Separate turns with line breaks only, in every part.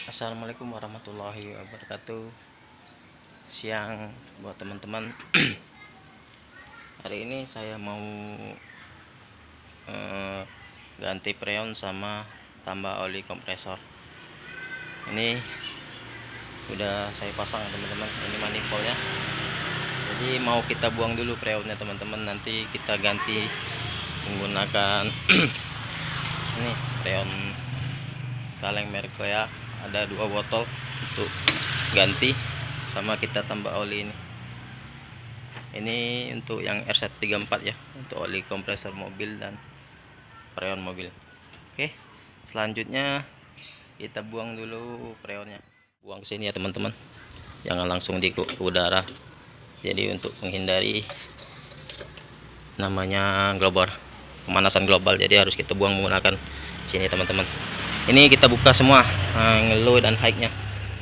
Assalamualaikum warahmatullahi wabarakatuh. Siang buat teman-teman. Hari ini saya mau ganti freon sama tambah oli kompresor. Ini udah saya pasang teman-teman. Ini manifoldnya. Jadi mau kita buang dulu freonnya teman-teman. Nanti kita ganti menggunakan ini freon kaleng merek ya. Ada 2 botol untuk ganti, sama kita tambah oli ini untuk yang R134 ya, untuk oli kompresor mobil dan freon mobil. Oke, selanjutnya kita buang dulu freonnya, buang ke sini ya teman-teman, jangan langsung di udara. Jadi untuk menghindari namanya global, pemanasan global, jadi harus kita buang menggunakan sini teman-teman. Ini kita buka semua low dan high nya.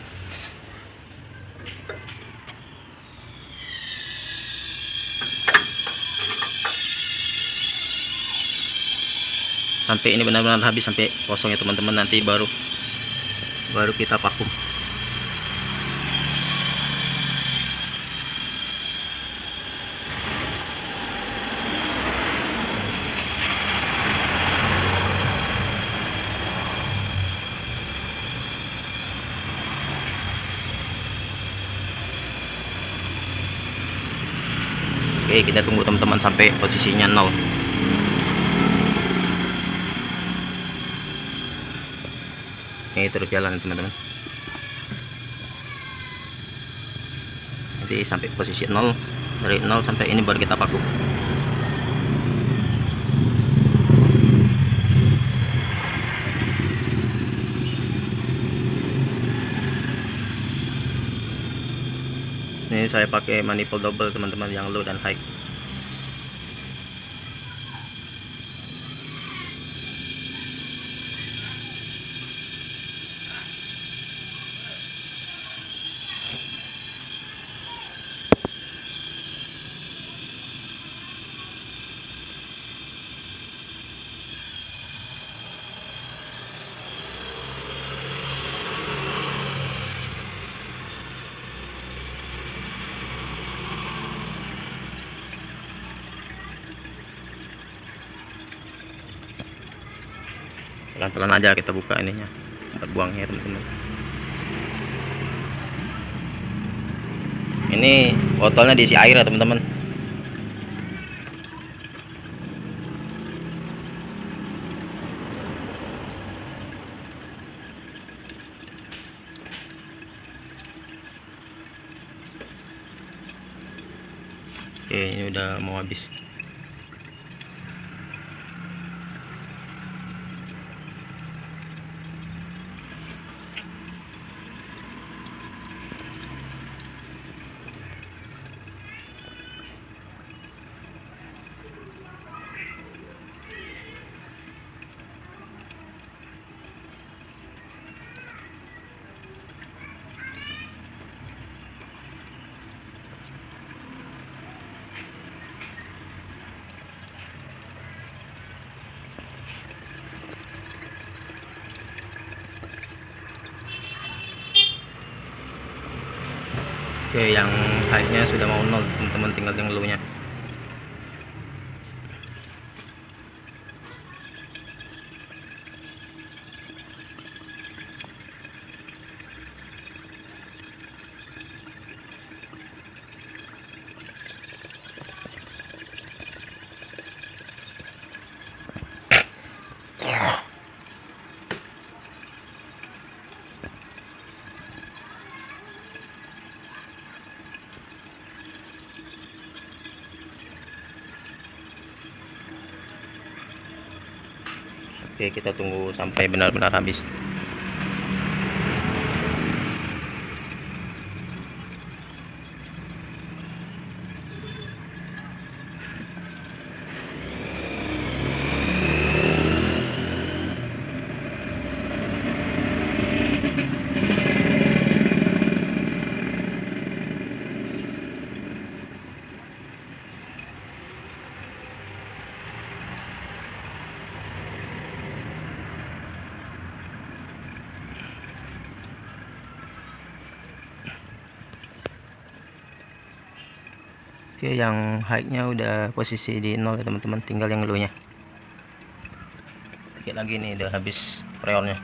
Sampai ini benar-benar habis, sampai kosong ya teman-teman. Nanti baru kita vakum. Oke, kita tunggu teman-teman sampai posisinya 0. Ini terus jalan teman-teman. Nanti sampai posisi 0, dari 0 sampai ini baru kita vakum. Ini saya pakai manifold double teman-teman, yang low dan high. Pelan-pelan aja kita buka ininya buat buangnya teman-teman. Ini botolnya diisi air ya teman-teman. Oke, ini udah mau habis. Oke, yang high-nya sudah mau 0 teman-teman, tinggal yang low-nya. Oke, kita tunggu sampai benar-benar habis. Oke, yang height-nya udah posisi di 0 ya teman-teman, tinggal yang low-nya. Dikit lagi nih udah habis freonnya.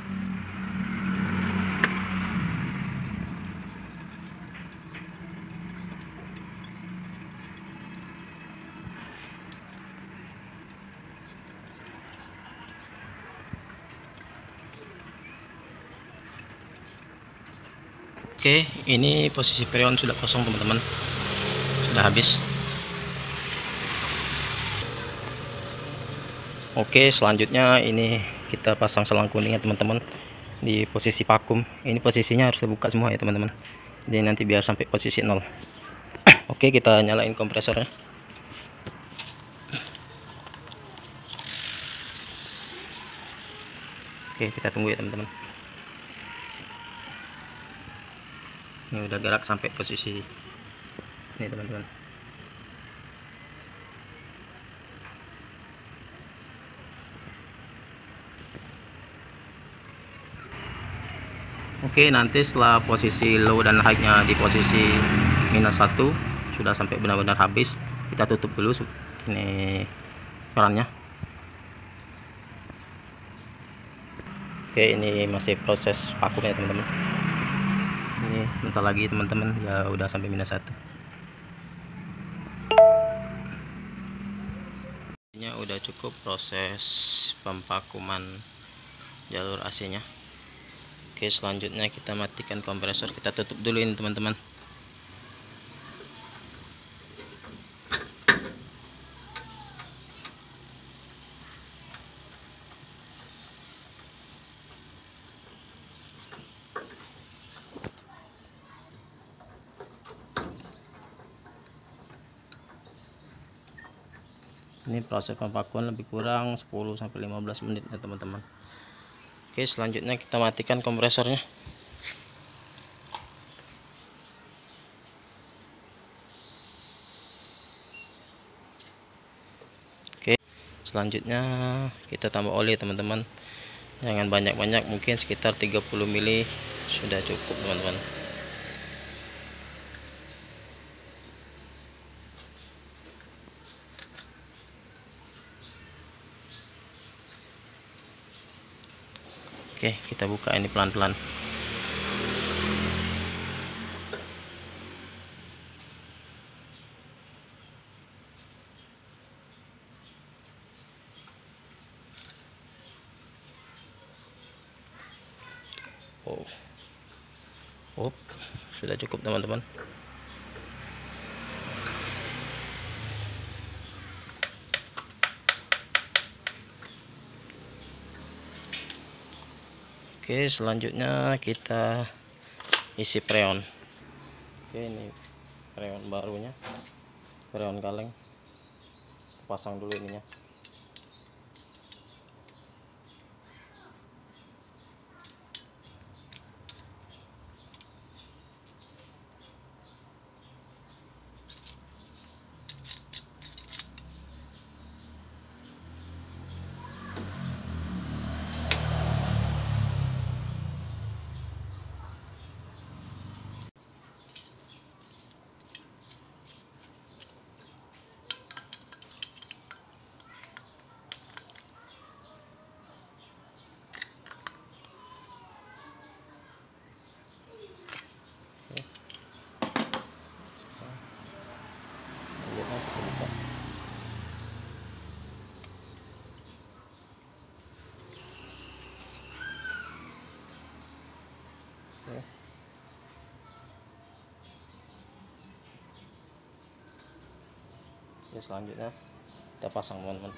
Oke, ini posisi freon sudah kosong teman-teman, sudah habis. Oke, selanjutnya ini kita pasang selang kuningnya teman-teman di posisi vakum. Ini posisinya harus terbuka semua ya teman-teman, jadi nanti biar sampai posisi 0. Oke, kita nyalain kompresornya. Oke, kita tunggu ya teman-teman. Ini udah gerak sampai posisi ini teman-teman. Oke, nanti setelah posisi low dan high-nya di posisi -1 sudah sampai benar-benar habis, kita tutup dulu ini kerannya. Oke, ini masih proses vakum ya teman-teman. Ini bentar lagi teman-teman ya udah sampai -1. Ini udah cukup proses pemvakuman jalur AC-nya. Oke, selanjutnya kita matikan kompresor, kita tutup dulu ini teman-teman. Ini proses pemvakuman lebih kurang 10-15 menit ya teman-teman. Oke, selanjutnya kita matikan kompresornya. Oke, selanjutnya kita tambah oli teman-teman. Jangan banyak-banyak, mungkin sekitar 30 mili sudah cukup teman-teman. Oke, kita buka ini pelan-pelan. Oh, sudah cukup teman-teman. Oke, selanjutnya kita isi freon. Oke, ini freon barunya, freon kaleng. Pasang dulu ininya. Oke, selanjutnya kita pasang teman-teman.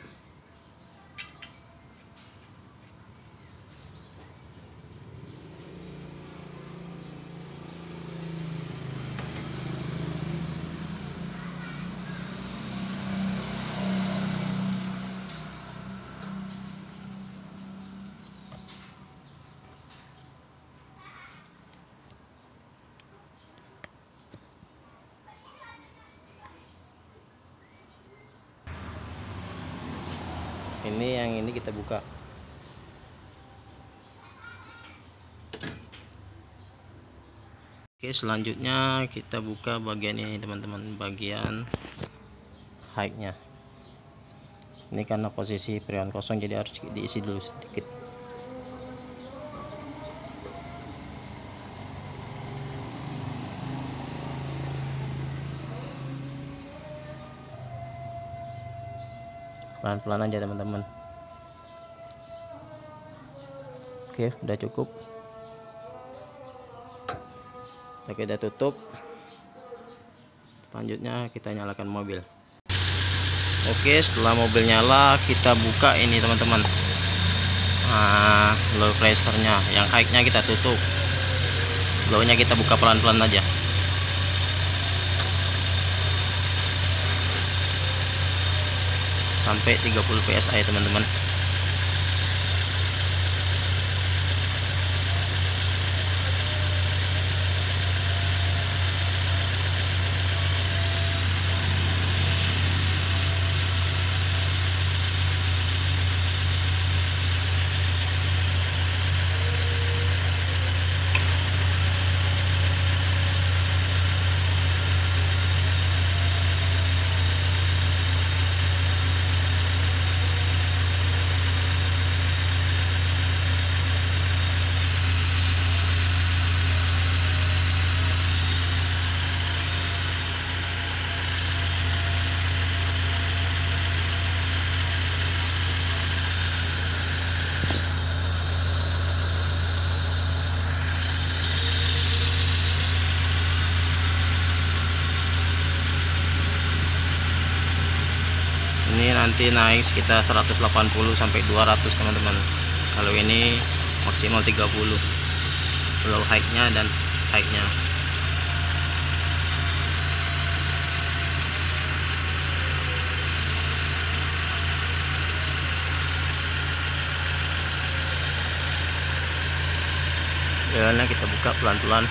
Ini yang ini kita buka. Oke, selanjutnya kita buka bagian ini teman-teman, bagian high-nya. Ini karena posisi freon kosong jadi harus diisi dulu sedikit. Pelan-pelan aja teman-teman. Oke, udah cukup. Oke, udah tutup. Selanjutnya kita nyalakan mobil. Oke, setelah mobil nyala kita buka ini teman-teman, low pressure-nya. Yang high-nya kita tutup, low-nya kita buka pelan-pelan aja. Sampai 30 psi teman-teman. Ini nanti naik sekitar 180 sampai 200 teman-teman. Kalau ini maksimal 30 low high-nya dan high-nya. Jalannya kita buka pelan-pelan.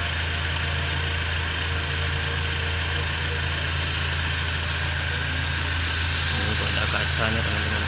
Ada kacanya teman-teman.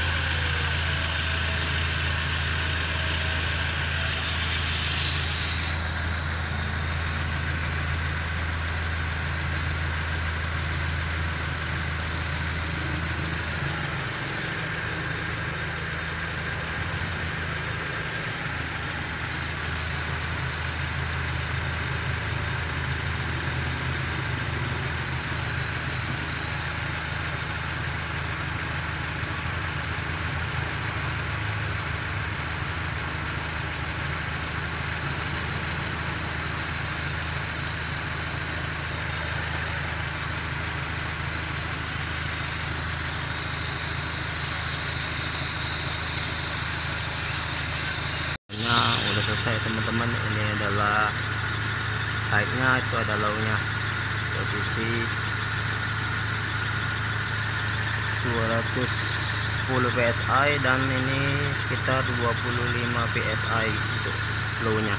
Udah selesai teman-teman. Ini adalah high-nya, itu ada low-nya, posisi 210 psi dan ini sekitar 25 psi untuk low-nya.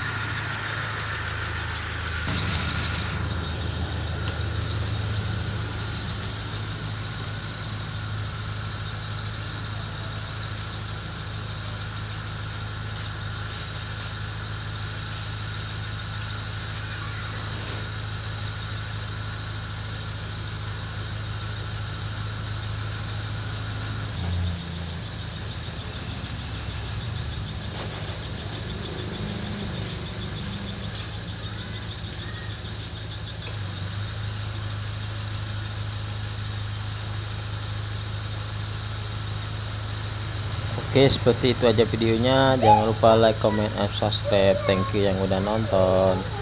Oke, seperti itu aja videonya. Jangan lupa like, comment, and subscribe. Thank you yang udah nonton.